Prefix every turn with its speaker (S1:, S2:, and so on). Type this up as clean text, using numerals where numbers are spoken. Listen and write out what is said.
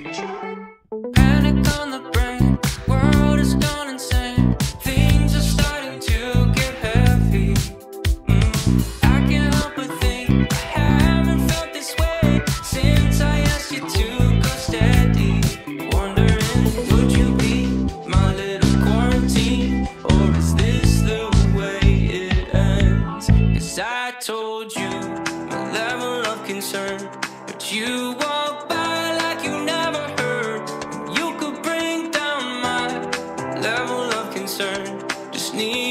S1: Panic on the brain, world is gone insane. Things are starting to get heavy. I can't help but think I haven't felt this way since I asked you to go steady. Wondering, would you be my little quarantine, or is this the way it ends? 'Cause I told you my level of concern, but you walk by like you never heard. You could bring down my level of concern. Just need